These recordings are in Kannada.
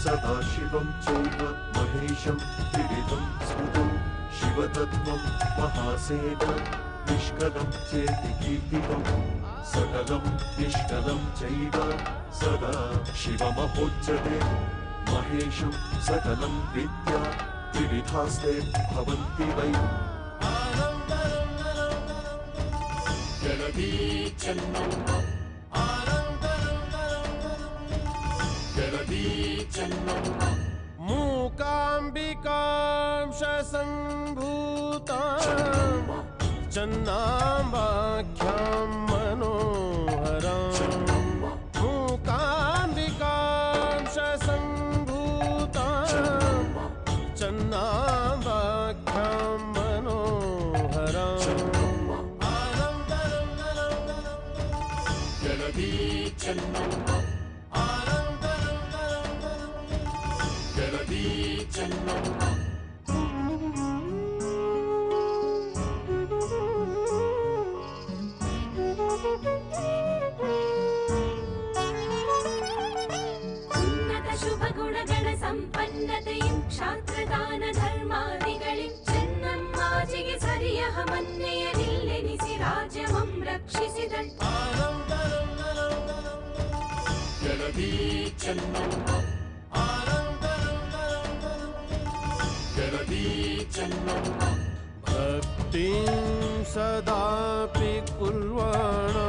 सदाशिवं चैव महेशं त्रिविधं स्मृतं शिवतत्त्वं महासेनं निष्कलं चेति कीर्तितं सकलं निष्कलं चैव सदा शिवमहोच्यते महेशं सकलं विद्या त्रिविधास्ते भवन्ति वै जलधी चन्नं मूकाम्बिकां शसम्भूतां चन्नाम्बाख्यां मनोहरां मूकाम्बिकां शसम्भूतां चन्नाम्बाख्यां मनोहरां जलधी चन्नं ಉನ್ನತ ಶುಭ ಗುಣಗಳ ಸಂಪನ್ನತೆಯು ಕ್ಷಾತ್ರದಾನ ಧರ್ಮಾದಿಗಳಿ ಚೆನ್ನಮ್ಮಾಜಿಗೆ ಸರಿಯಹ ಮನ್ನೆಯಲಿಲ್ಲೆನಿಸಿ ರಾಜ್ಯವಂ ರಕ್ಷಿಸಿದಳು ಜಲಧೀ ಚೆನ್ನಮ್ಮ भक्तिं सदापि कुर्वाणा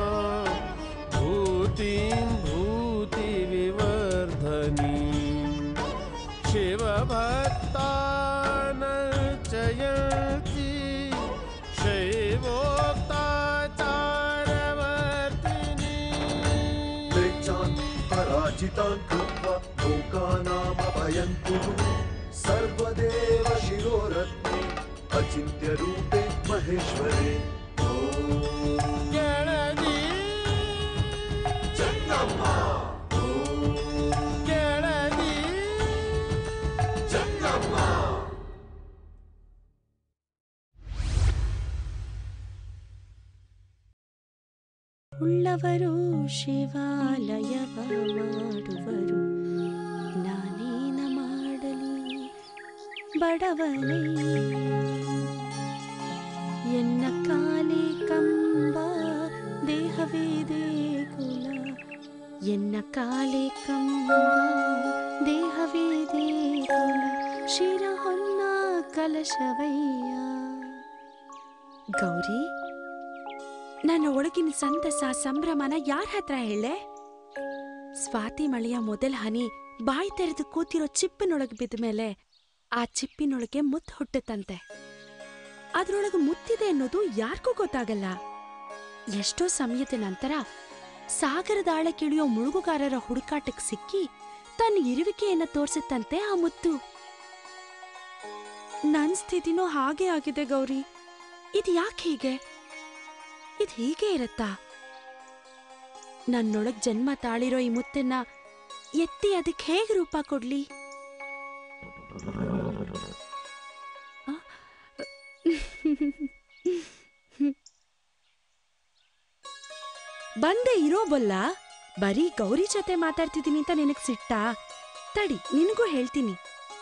भूतिं भूतिविवर्धनीं शिवभक्तानर्चयति शैवोक्ताचारवर्तिनी प्रेक्षान् पराजितान् कृत्वा लोकानामभयं कुरु सर्वदेव शिरोरत्ने अचिन्त्य रूपे महेश्वरे केळदी चन्नम्म केळदी चन्नम्म ಉಳ್ಳವರು ಶಿವಾಲಯವ ಮಾಡುವರು ನಾನೇನ ಮಾಡಲಿ ಬಡವನೇ ಎನ್ನ ಕಾಲೇ ಕಂಬ ದೇಹವೇ ದೇಗುಲ ಎನ್ನ ಕಾಲೇ ಕಂಬ ದೇಹವೇ ದೇಗುಲ ಶಿರ ಹೊನ್ನ ಕಲಶವಯ್ಯ. ಗೌರಿ, ನನ್ನ ಒಳಗಿನ ಸಂತಸ ಸಂಭ್ರಮನ ಯಾರ ಹತ್ರ ಹೇಳೆ? ಸ್ವಾತಿ ಮಳೆಯ ಮೊದಲ ಹನಿ ಬಾಯಿ ತೆರೆದು ಕೂತಿರೋ ಚಿಪ್ಪಿನೊಳಗೆ ಬಿದ್ದ ಮೇಲೆ ಆ ಚಿಪ್ಪಿನೊಳಗೆ ಮುತ್ತು ಹುಟ್ಟುತ್ತಂತೆ. ಅದ್ರೊಳಗೆ ಮುತ್ತಿದೆ ಅನ್ನೋದು ಯಾರಿಗೂ ಗೊತ್ತಾಗಲ್ಲ. ಎಷ್ಟೋ ಸಮಯದ ನಂತರ ಸಾಗರದಾಳಕ್ಕಿಳಿಯೋ ಮುಳುಗುಗಾರರ ಹುಡುಕಾಟಕ್ಕೆ ಸಿಕ್ಕಿ ತನ್ನ ಇರುವಿಕೆಯನ್ನ ತೋರಿಸುತ್ತಂತೆ ಆ ಮುತ್ತು. ನನ್ ಸ್ಥಿತಿನೂ ಹಾಗೆ ಆಗಿದೆ ಗೌರಿ. ಇದು ಯಾಕೆ ಹೀಗೆ? ಇದು ಹೀಗೆ ಇರತ್ತಾ? ನನ್ನೊಳಗ್ ಜನ್ಮ ತಾಳಿರೋ ಈ ಮುತ್ತನ್ನ ಎತ್ತಿ ಅದಕ್ಕೆ ಹೇಗೆ ರೂಪ ಕೊಡ್ಲಿ? ಬಂದೆ ಇರೋ ಬಲ್ಲ. ಬರೀ ಗೌರಿ ಜೊತೆ ಮಾತಾಡ್ತಿದ್ದೀನಿ ಅಂತ ನಿನಗ್ ಸಿಟ್ಟಾ? ತಡಿ, ನಿನಗೂ ಹೇಳ್ತೀನಿ.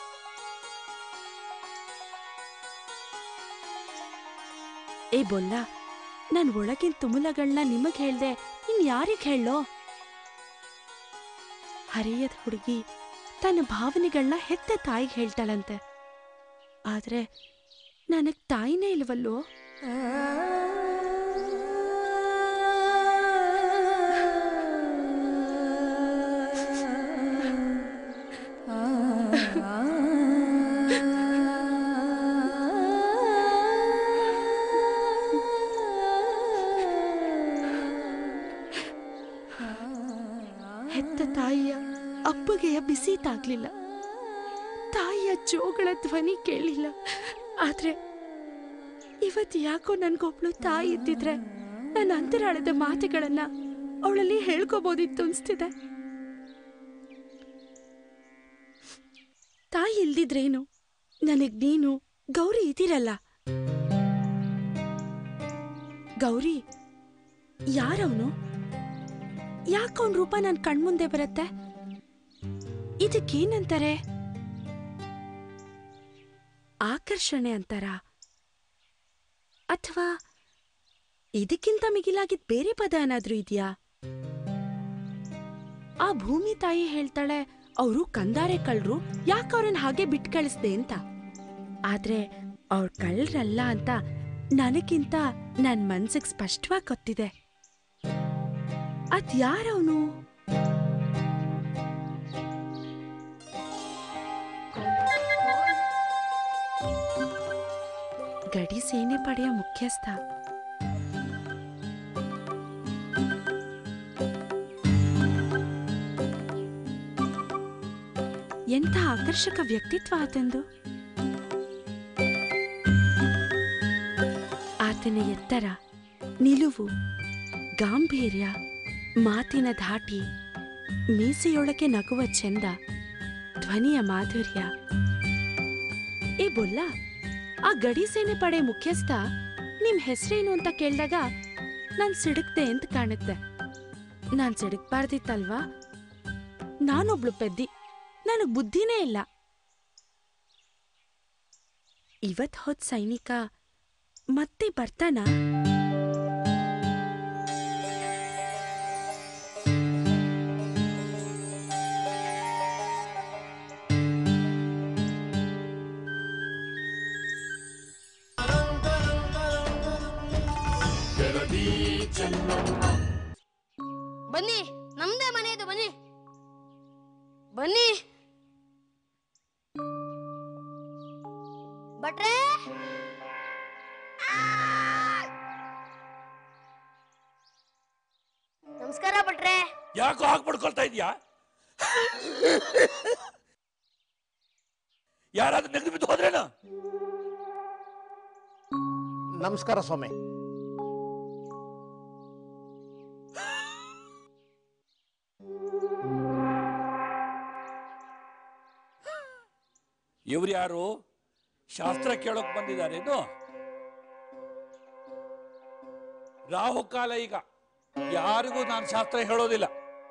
ಏ ಬೊಲ್ಲ, ನನ್ ಒಳಗಿನ ತುಮುಲಗಳನ್ನ ನಿಮಗ್ ಹೇಳ್ದೆ ಇನ್ಯಾರಿಗ್ ಹೇಳೋ? ಹರಿಯದ ಹುಡುಗಿ ತನ್ನ ಭಾವನೆಗಳನ್ನ ಹೆತ್ತ ತಾಯಿಗೆ ಹೇಳ್ತಾಳಂತೆ. ಆದ್ರೆ ನನಗ್ ತಾಯಿನೇ ಇಲ್ವಲ್ಲೋ? ಹೆತ್ತ ತಾಯಿಯ ಅಪ್ಪಗೆಯ ಬಿಸಿ ತಾಗ್ಲಿಲ್ಲ, ತಾಯಿಯ ಜೋಗಳ ಧ್ವನಿ ಕೇಳಿಲ್ಲ. ಆದ್ರೆ ಇವತ್ತು ಯಾಕೋ ನನ್ಗೊಬ್ಳು ತಾಯಿ ಇದ್ದಿದ್ರೆ ನನ್ನ ಅಂತರಾಳದ ಮಾತುಗಳನ್ನ ಅವಳಲ್ಲಿ ಹೇಳ್ಕೋಬೋದಿತ್ತು ಅನ್ಸ್ತಿದೆ. ತಾಯಿ ಇಲ್ದಿದ್ರೇನು, ನನಗ್ ನೀನು ಗೌರಿ ಇದ್ದೀರಲ್ಲ. ಗೌರಿ ಯಾರವನು? ಯಾಕವನ್ ರೂಪ ನನ್ ಕಣ್ಮುಂದೆ ಬರತ್ತೆ? ಇದಕ್ಕೇನಂತಾರೆ? ಆಕರ್ಷಣೆ ಅಂತಾರ? ಅಥವಾ ಇದಕ್ಕಿಂತ ಮಿಗಿಲಾಗಿದ್ ಬೇರೆ ಪದ ಏನಾದ್ರೂ ಇದೆಯಾ? ಆ ಭೂಮಿ ತಾಯಿ ಹೇಳ್ತಾಳೆ ಅವರು ಕಂದಾರೆ ಕಳ್ರು, ಯಾಕೆ ಅವ್ರನ್ನ ಹಾಗೆ ಬಿಟ್ಟು ಕಳಿಸ್ದೆ ಅಂತ. ಆದ್ರೆ ಅವ್ರ ಕಳ್ರಲ್ಲ ಅಂತ ನನಗಿಂತ ನನ್ ಮನ್ಸಿಗೆ ಸ್ಪಷ್ಟವಾಗಿ ಗೊತ್ತಿದೆ. ಅದ್ಯಾರವನು? ಗಡಿ ಸೇನೆ ಪಡೆಯ ಮುಖ್ಯಸ್ಥ. ಎಂಥ ಆಕರ್ಷಕ ವ್ಯಕ್ತಿತ್ವ ಆತಂದು. ಆತನ ಎತ್ತರ, ನಿಲುವು, ಗಾಂಭೀರ್ಯ, ಮಾತಿನ ಧಾಟಿ, ಮೀಸೆಯೊಳಗೆ ನಗುವ ಚೆಂದ, ಧ್ವನಿಯ ಮಾಧುರ್ಯ. ಏ ಬೊಲ್ಲ, ಆ ಗಡಿ ಸೇನೆ ಪಡೆ ಮುಖ್ಯಸ್ಥ ನಿಮ್ ಹೆಸರೇನು ಅಂತ ಕೇಳಿದಾಗ ನಾನ್ ಸಿಡುಕ್ದೆ ಅಂತ ಕಾಣುತ್ತೆ. ನಾನ್ ಸಿಡುಕ್ಬಾರ್ದಿತ್ತಲ್ವಾ? ನಾನೊಬ್ಳು ಪೆದ್ದಿ, ನನಗ್ ಬುದ್ಧಿನೇ ಇಲ್ಲ. ಇವತ್ ಹೋದ್ ಸೈನಿಕ ಮತ್ತೆ ಬರ್ತಾನ? ಬನ್ನಿ, ನಮ್ದೇ ಮನೆ ಇದು, ಬನ್ನಿ ಬನ್ನಿ. ಭಟ್ರೆ, ನಮಸ್ಕಾರ ಭಟ್ರೆ. ಯಾಕೋ ಹಾಗೆ ಪಡ್ಕೊಳ್ತಾ ಇದೀಯಾ? ಯಾರಾದ್ರೂ ನೆಗೆದು ಬಿದ್ದು ಹೋದ್ರೇನ? ನಮಸ್ಕಾರ ಸ್ವಾಮಿ. ಇವ್ರು ಯಾರು? ಶಾಸ್ತ್ರ ಕೇಳೋಕ್ ಬಂದಿದ್ದಾರೇನು? ರಾಹುಕಾಲ ಈಗ, ಯಾರಿಗೂ ನಾನು ಶಾಸ್ತ್ರ ಹೇಳೋದಿಲ್ಲ.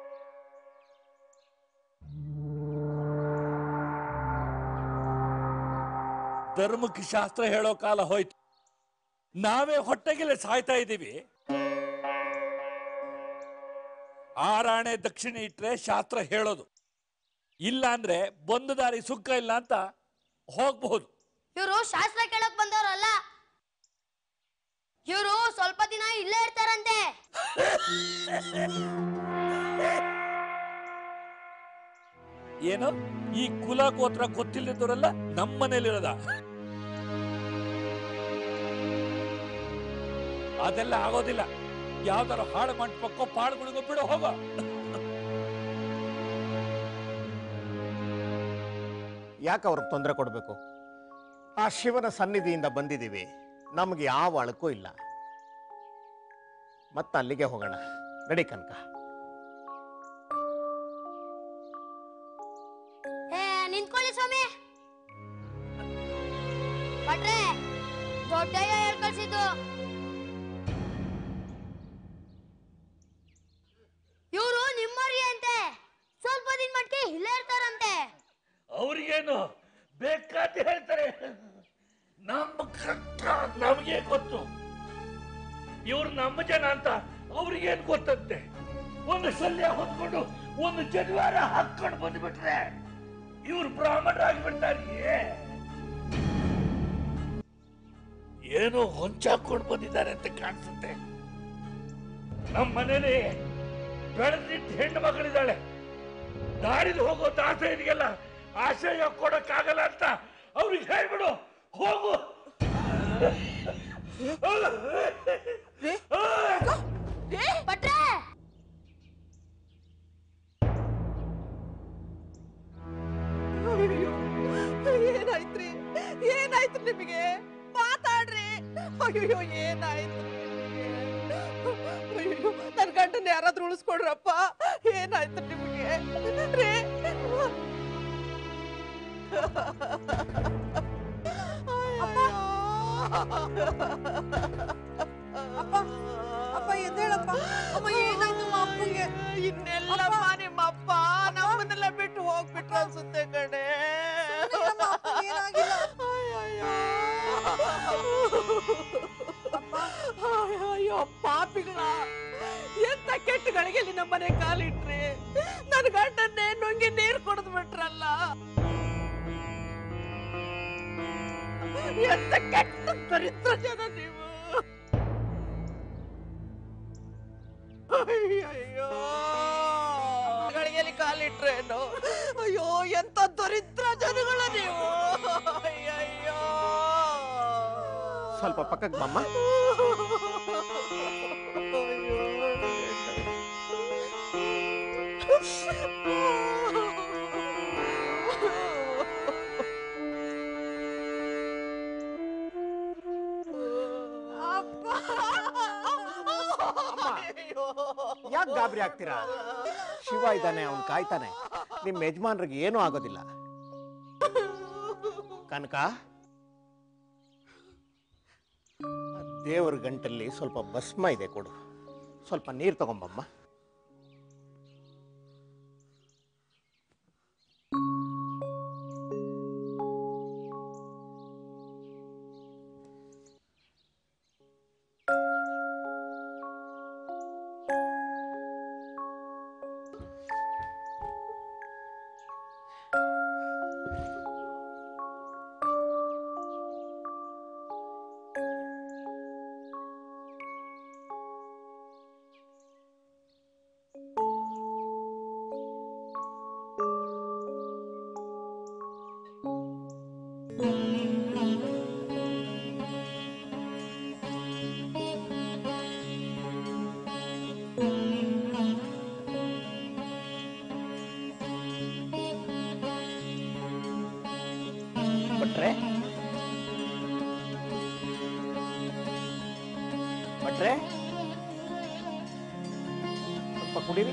ಧರ್ಮಕ್ಕೆ ಶಾಸ್ತ್ರ ಹೇಳೋ ಕಾಲ ಹೋಯ್ತು. ನಾವೇ ಹೊಟ್ಟೆಗೆಲೆ ಸಾಯ್ತಾ ಇದ್ದೀವಿ. ಆರಾಣೆ ದಕ್ಷಿಣೆ ಇಟ್ರೆ ಶಾಸ್ತ್ರ ಹೇಳೋದು, ಇಲ್ಲ ಅಂದ್ರೆ ಬಂದ ದಾರಿ ಸುಖ ಇಲ್ಲ ಅಂತ ಹೋಗಬಹುದು. ಇವರು ಶಾಸ್ತ್ರ ಕೇಳಕ್ ಬಂದವರಲ್ಲ, ಇವರು ಸ್ವಲ್ಪ ದಿನ ಇಲ್ಲೇ ಇರ್ತಾರಂತೆ. ಏನು, ಈ ಕುಲ ಗೋತ್ರ ಗೊತ್ತಿಲ್ಲದವರೆಲ್ಲ ನಮ್ಮ ಮನೇಲಿರೋದ? ಅದೆಲ್ಲ ಆಗೋದಿಲ್ಲ. ಯಾವ್ದಾರು ಹಾಳು ಮಂಟಪಕ್ಕೋ ಪಾಳುಗಳಿಗೋ ಬಿಡೋ ಹೋಗೋ. ಯಾಕೆ ಅವ್ರಿಗೆ ತೊಂದರೆ ಕೊಡಬೇಕು? ಆ ಶಿವನ ಸನ್ನಿಧಿಯಿಂದ ಬಂದಿದ್ದೀವಿ, ನಮಗೆ ಯಾವ ಅಳಕೂ ಇಲ್ಲ. ಮತ್ತೆ ಅಲ್ಲಿಗೆ ಹೋಗೋಣ, ನಡಿ ಕನಕ. ನಿಂತ್ಕೊಳ್ಳಿ ಸ್ವಾಮಿ. ಭಟ್ರೆ, ದೊಡ್ಡಯ್ಯ ಹೇಳ್ ಕಳ್ಸಿದ್ದು. ಇವರು ನಿಮ್ಮವ್ರಿಗೆ ಅಂತೆ, ಸ್ವಲ್ಪ ದಿನ ಮಟ್ಟಿಗೆ ಇಲ್ಲೇ ಇರ್ತಾರಂತೆ. ಅವ್ರಿಗೇನು ಬೇಕಾದ ಹೇಳ್ತಾರೆ, ನಮ್ಮ ಕಷ್ಟ ನಮಗೆ ಗೊತ್ತು. ಇವ್ರು ನಮ್ಮ ಜನ ಅಂತ ಅವ್ರಿಗೇನು ಗೊತ್ತಂತೆ? ಒಂದು ಶಲ್ಯ ಹೊತ್ಕೊಂಡು ಒಂದು ಜನಿವಾರ ಹಾಕೊಂಡು ಬಂದ್ಬಿಟ್ರೆ ಇವ್ರು ಬ್ರಾಹ್ಮಣರಾಗಿ ಬಿಡ್ತಾರೆ. ಏನೋ ಹೊಂಚಾಕೊಂಡು ಬಂದಿದ್ದಾರೆ ಅಂತ ಕಾಣಿಸುತ್ತೆ. ನಮ್ಮ ಮನೇಲಿ ಬೆಳೆದಿದ್ದ ಹೆಣ್ಣು ಮಗಳಿದ್ದಾಳೆ. ದಾರಿಲಿ ಹೋಗೋ ದಾಸರಿಗೆಲ್ಲ ಆಶ್ರಯ ಕೊಡಕ್ಕಾಗಲ್ಲ ಅಂತ ಅವ್ರಿಗೆ ಹೇಳ್ಬಿಡು, ಹೋಗು. ಭಟ್ರೆ, ಏನಾಯ್ತ್ರಿ? ಏನಾಯ್ತು ನಿಮಗೆ? ಮಾತಾಡ್ರಿ. ಅಯ್ಯೋ, ಏನಾಯ್ತು? ಅಯ್ಯೋ, ನನ್ ಗಂಡನ ಯಾರಾದ್ರೂ ಉಳಿಸ್ಕೊಡ್ರಪ್ಪ. ಏನಾಯ್ತು ನಿಮಗೆ? ರೇ, ಅಪ್ಪ ಎದ್ದೇಳಪ್ಪ. ಅಮ್ಮ, ಏನಾಯ್ತು ಅಪ್ಪಗೆ? ಇನ್ನೆಲ್ಲಮ್ಮ ನಿಮ್ಮಪ್ಪ ನಮ್ಮನ್ನೆಲ್ಲ ಬಿಟ್ಟು ಹೋಗ್ಬಿಟ್ರು ಅಯ್ಯೋ ಪಾಪಿಗಳ, ಎಂತ ಕೆಟ್ಟಗಳಿಗೆ ನಮ್ಮ ಮನೆ ಕಾಲಿಟ್ರಿ. ನನ್ನ ಗಂಡನ್ನೇ ನುಂಗಿ ನೀರು ಕುಡಿದು ಬಿಟ್ರಲ್ಲ. ಎಂತ ಕೆಟ್ಟ ದರಿದ್ರ ಜನ ನೀವು. ಅಯ್ಯೋ ಗಳಿಗೆಯಲ್ಲಿ ಕಾಲಿಟ್ರೇನು. ಅಯ್ಯೋ ಎಂತ ದರಿದ್ರ ಜನಗಳ ನೀವು. ಅಯ್ಯಯ್ಯೋ ಸ್ವಲ್ಪ ಪಕ್ಕಕ್ಕೆ ಬಮ್ಮ. ಯಾಕೆ ಗಾಬರಿ ಆಗ್ತೀರಾ? ಶಿವ ಇದ್ದಾನೆ, ಅವನ್ ಕಾಯ್ತಾನೆ. ನಿಮ್ ಯಜಮಾನ್ರಿಗೆ ಏನೂ ಆಗೋದಿಲ್ಲ. ಕನಕ, ದೇವರ ಗಂಟಲ್ಲಿ ಸ್ವಲ್ಪ ಭಸ್ಮ ಇದೆ, ಕೊಡು. ಸ್ವಲ್ಪ ನೀರು ತಗೊಂಬಮ್ಮ. ಭಟ್ರೆ, ಭಟ್ರೆ, ಸ್ವಲ್ಪ ಕುಡೀರಿ.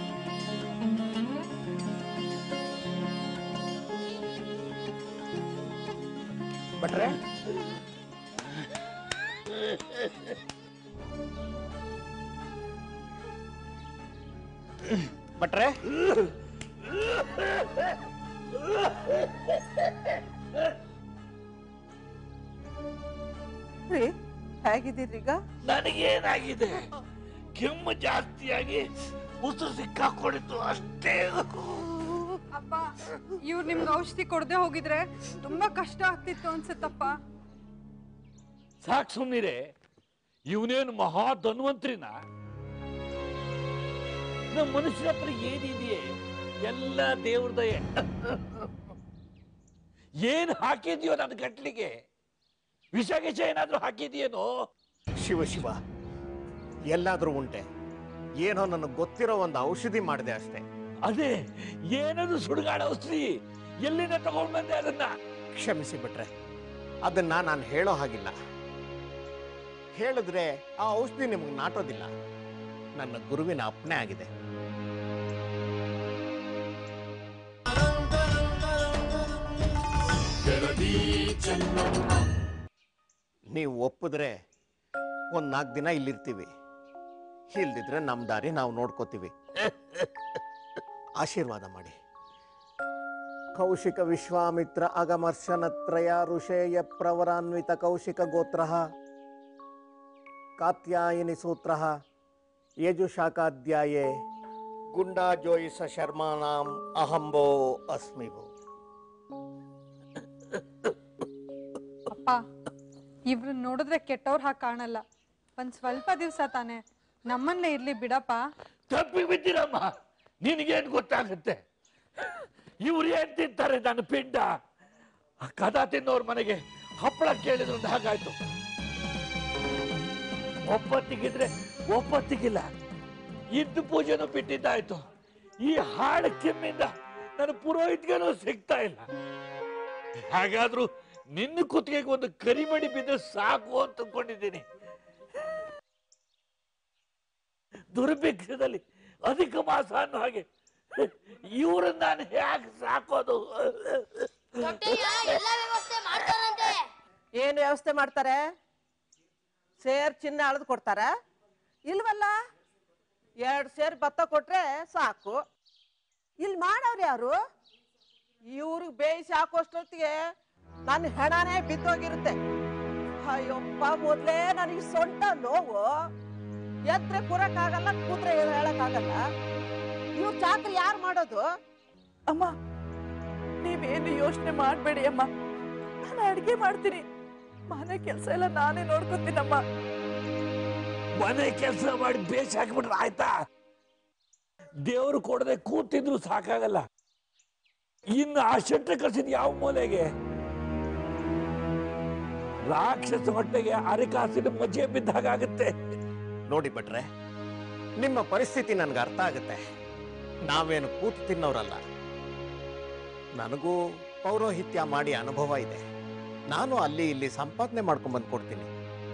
ಭಟ್ರೆ, ಭಟ್ರೆ, ಹೇಗಿದ್ದೀರೀಗ? ನನಗೇನಾಗಿದೆ? ಕೆಮ್ಮು ಜಾಸ್ತಿಯಾಗಿ ಉಸಿರು ಸಿಕ್ಕಾಕೊಂಡಿತ್ತು ಅಷ್ಟೇ. ಅಪ್ಪ, ಇವ್ರು ನಿಮ್ಗೆ ಔಷಧಿ ಕೊಡದೆ ಹೋಗಿದ್ರೆ ತುಂಬಾ ಕಷ್ಟ ಆಗ್ತಿತ್ತು ಅನ್ಸತ್ತಪ್ಪ. ಸಾಕು ಸುಮ್ಮನಿರೆ. ಇವನೇನು ಮಹಾ ಧನ್ವಂತ್ರಿನ? ನಮ್ಮ ಮನುಷ್ಯರ ಹತ್ರ ಏನಿದೆಯೇ ಎಲ್ಲ ದೇವ್ರ ದಯೆ. ಏನ್ ಹಾಕಿದ್ಯೋ ನನ್ನ ಗಟ್ಲಿಗೆ? ವಿಷ ಗಿಷ ಏನಾದ್ರೂ ಹಾಕಿದ್ಯೇನೋ? ಶಿವ ಶಿವ, ಎಲ್ಲಾದ್ರೂ ಉಂಟೆ? ಏನೋ ನನಗೆ ಗೊತ್ತಿರೋ ಒಂದು ಔಷಧಿ ಮಾಡಿದೆ ಅಷ್ಟೇ. ಅದೇ ಏನದು ಸುಡುಗಾಡ ಔಷಧಿ? ಎಲ್ಲಿಂದ ತಗೊಂಡ್ ಬಂದೆ ಅದನ್ನ? ಕ್ಷಮಿಸಿ ಬಿಟ್ರೆ, ಅದನ್ನ ನಾನು ಹೇಳೋ ಹಾಗಿಲ್ಲ. ಹೇಳಿದ್ರೆ ಆ ಔಷಧಿ ನಿಮಗೆ ನಾಟೋದಿಲ್ಲ. ನನ್ನ ಗುರುವಿನ ಅಪ್ಪಣೆ ಆಗಿದೆ. ನೀವು ಒಪ್ಪಿದ್ರೆ ಒಂದು 4 ದಿನ ಇಲ್ಲಿರ್ತೀವಿ. ಇಲ್ದಿದ್ರೆ ನಮ್ಮ ದಾರಿ ನಾವು ನೋಡ್ಕೋತೀವಿ. ಆಶೀರ್ವಾದ ಮಾಡಿ. ಕೌಶಿಕ ವಿಶ್ವಾಮಿತ್ರ ಅಗಮರ್ಶನತ್ರಯ ಋಷೇಯ ಪ್ರವರಾನ್ವಿತ ಕೌಶಿಕ ಗೋತ್ರ ಕಾತ್ಯಾಯಿನಿ ಸೂತ್ರ ಯಜುಶಾಖಾಧ್ಯಾಯೇ ಗುಂಡಾ ಜೋಯಿಸ ಶರ್ಮಾನಾಂ ಅಹಂಬೋ ಅಸ್ಮಿಭೋ. ಅಪ್ಪ, ಇವ್ರನ್ನ ನೋಡಿದ್ರೆ ಕೆಟ್ಟವ್ರ ಹಾಗೆ ಕಾಣಲ್ಲ. ಒಂದ್ ಸ್ವಲ್ಪ ದಿವ್ಸ ತಾನೆ ನಮ್ಮನ್ನೇ ಇರ್ಲಿ ಬಿಡಪ್ಪ. ತಪ್ಪಿಗೆ ಬಿದ್ದಿರಮ್ಮ, ನಿನಗೇನು ಗೊತ್ತಾಗುತ್ತೆ? ಇವ್ರು ಏನ್ ತಿಂತಾರೆ? ನನ್ನ ಪಿಂಡ. ಕದ ತಿನ್ನೋರ್ ಮನೆಗೆ ಹಪ್ಪಳ ಕೇಳಿದ್ರು ಹಾಗಾಯ್ತು. ಒಪ್ಪತ್ತಿಗಿದ್ರೆ ಒಪ್ಪತ್ತಿಗಿಲ್ಲ, ಇದ್ದು ಪೂಜೆನೂ ಬಿಟ್ಟಿದ್ದಾಯ್ತು. ಈ ಹಾಡು ಕೆಮ್ಮಿಂದ ನನ್ನ ಪುರೋಹಿತ್ಗೇನೂ ಸಿಗ್ತಾ ಇಲ್ಲ. ಹಾಗಾದ್ರೂ ನಿನ್ನ ಕುತ್ತಿಗೆಗೆ ಒಂದು ಕರಿಮಣಿ ಬಿದ್ದು ಸಾಕು ಅಂತ ಅನ್ಕೊಂಡಿದ್ದೀನಿ. ದುರ್ಭಿಕ್ಷದಲ್ಲಿ ಅಧಿಕ ಮಾಸ ಅನ್ನೋ ಹಾಗೆ ಇವ್ರನ್ನ ನಾನು ಹೇಗೆ ಸಾಕೋದು? ಏನು ವ್ಯವಸ್ಥೆ ಮಾಡ್ತಾರೆ? ಸೇರ್ ಚಿನ್ನ ಅಳೆದು ಕೊಡ್ತಾರ? ಇಲ್ವಲ್ಲ, 2 ಸೇರ್ ಭತ್ತ ಕೊಟ್ರೆ ಸಾಕು. ಇಲ್ಲಿ ಮಾಡೋರು ಯಾರು? ಇವ್ರಿಗೆ ಬೇಯಿಸಿ ಹಾಕೋಷ್ಟೊತ್ತಿಗೆ ನನ್ನ ಹೆಣನೇ ಬಿದ್ದೋಗಿರುತ್ತೆ. ಅಯ್ಯಪ್ಪ ಮೊದ್ಲೇ ನನಗೆ ಸೊಂಟ ನೋವು, ಎದ್ರೆ ಕೂರಕ್ಕಾಗಲ್ಲ, ಕೂತ್ರೆ ಹೇಳಕ್ಕಾಗಲ್ಲ. ಇವ್ರ ಚಾಕ್ರಿ ಯಾರು ಮಾಡೋದು? ಅಮ್ಮ ನೀವೇನು ಯೋಚನೆ ಮಾಡ್ಬೇಡಿ ಅಮ್ಮ, ನಾನು ಅಡ್ಗೆ ಮಾಡ್ತೀನಿ, ಮನೆ ಕೆಲಸ ಎಲ್ಲ ನಾನೇ ನೋಡ್ಕೊತೀನಮ್ಮ. ಮನೆ ಕೆಲಸ ಮಾಡಿ ಬೇಸ್ ಹಾಕಿಬಿಟ್ರೆ ಆಯ್ತಾ? ದೇವರು ಕೊಡದೆ ಕೂತಿದ್ರು ಸಾಕಾಗಲ್ಲ. ಇನ್ನು ಆ ಶೆಟ್ಟ ಕಳ್ಸಿದ್ ಯಾವ ಮೂಲೆಗೆ? ರಾಕ್ಷಸ ಹೊಟ್ಟೆಗೆ ಅರಿಕಾಸಿನ ಮಜ್ಜೆ ಬಿದ್ದಾಗುತ್ತೆ. ನೋಡಿ ಭಟ್ರೆ, ನಿಮ್ಮ ಪರಿಸ್ಥಿತಿ ನನ್ಗೆ ಅರ್ಥ ಆಗುತ್ತೆ. ನಾವೇನು ಕೂತು ತಿನ್ನೋರಲ್ಲ. ನನಗೂ ಪೌರೋಹಿತ್ಯ ಮಾಡಿ ಅನುಭವ ಇದೆ. ನಾನು ಅಲ್ಲಿ ಇಲ್ಲಿ ಸಂಪಾದನೆ ಮಾಡ್ಕೊಂಡ್ ಬಂದು ಕೊಡ್ತೀನಿ.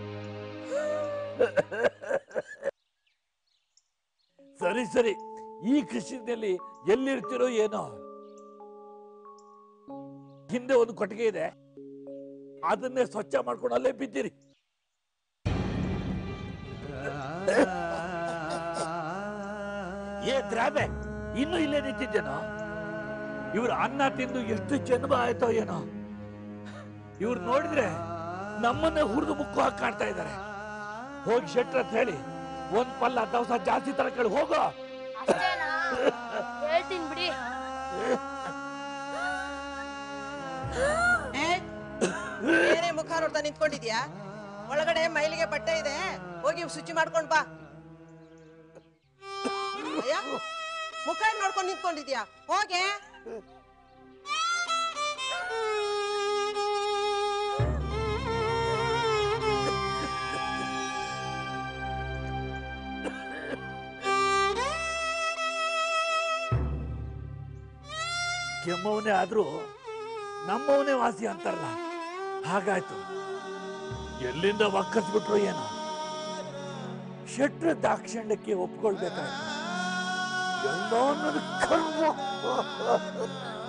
ಸರಿ ಸರಿ, ಈ ಕೃಷಿನಲ್ಲಿ ಎಲ್ಲಿರ್ತಿರೋ ಏನೋ. ಹಿಂದೆ ಒಂದು ಕೊಟ್ಟಿಗೆ ಇದೆ, ಅದನ್ನೇ ಸ್ವಚ್ಛ ಮಾಡ್ಕೊಂಡು ಅಲ್ಲೇ ಬಿದ್ದೀರಿ. ದ್ರಾಬೆ ಇನ್ನು ಇಲ್ಲೇ ನಿಂತಿದ್ದೇನೋ? ಇವ್ರು ಅನ್ನ ತಿಂದು ಎಷ್ಟು ಜನ್ಮ ಆಯ್ತೋ ಏನೋ. ಇವ್ರು ನೋಡಿದ್ರೆ ನಮ್ಮನ್ನೇ ಹುರಿದು ಮುಕ್ಕು ಹಾಕಿ ಕಾಣ್ತಾ ಇದ್ದಾರೆ. ಹೋಗಿ ಶೆಟ್ರ ಅಂತ ಹೇಳಿ ಒಂದ್ ಪಲ್ಲ ದವಸ ಜಾಸ್ತಿ ತರ ಕೇಳಿ ಹೋಗೋ. ಹೇಳ್ತೀನಿ ಬಿಡಿ. ಏನೇ ಮುಖ ನೋಡ್ತಾ ನಿಂತ್ಕೊಂಡಿದ್ಯಾ? ಒಳಗಡೆ ಮೈಲಿಗೆ ಬಟ್ಟೆ ಇದೆ, ಹೋಗಿ ಶುಚಿ ಮಾಡ್ಕೊಂಡ್ ಬಾ. ಅಯ್ಯ, ಮುಖ ನೋಡ್ಕೊಂಡು ನಿಂತ್ಕೊಂಡಿದ್ಯಾ? ಹೋಗೆ. ಕೆಮ್ಮವನೇ ಆದ್ರೂ ನಮ್ಮವನೇ ವಾಸಿ ಅಂತಾರಲ್ಲ, ಹಾಗಾಯ್ತು. ಎಲ್ಲಿಂದ ಒಕ್ಕರ್ಸ್ಬಿಟ್ರು ಏನೋ. ಶೆಟ್ರ ದಾಕ್ಷಿಣ್ಯಕ್ಕೆ ಒಪ್ಕೊಳ್ಬೇಕಾಯ್ತು. ಎಲ್ಲೋ ನನ್ನ ಕರ್ಮ.